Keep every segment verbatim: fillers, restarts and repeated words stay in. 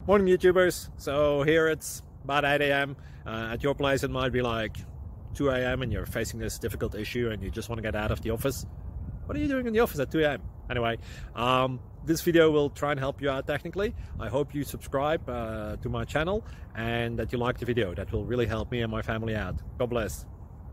Morning YouTubers. So here it's about eight A M Uh, at your place it might be like two A M and you're facing this difficult issue and you just want to get out of the office. What are you doing in the office at two A M? Anyway, um, this video will try and help you out technically. I hope you subscribe uh, to my channel and that you like the video. That will really help me and my family out. God bless.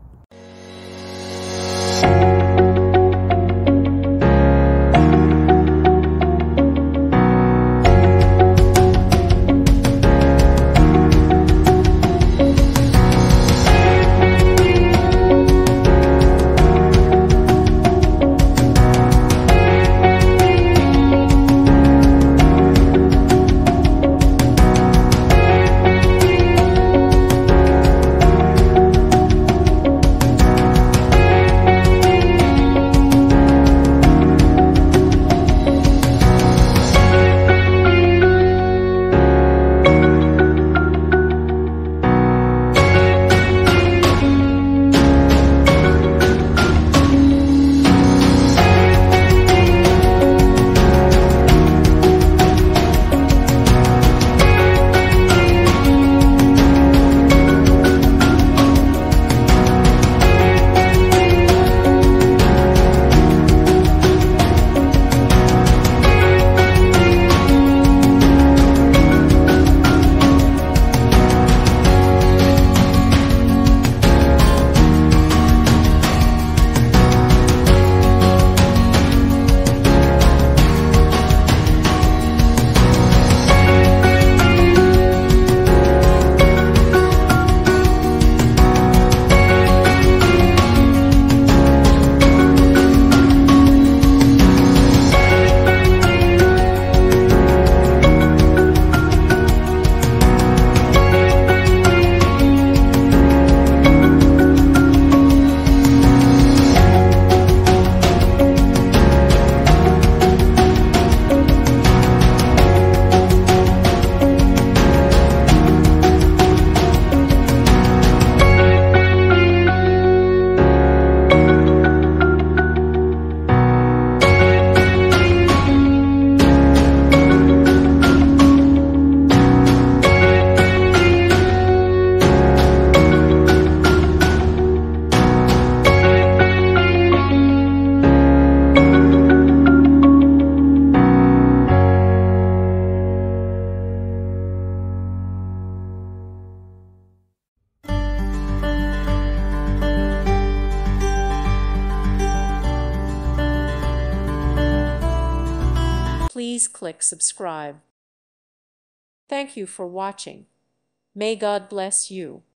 Please click subscribe. Thank you for watching. May God bless you.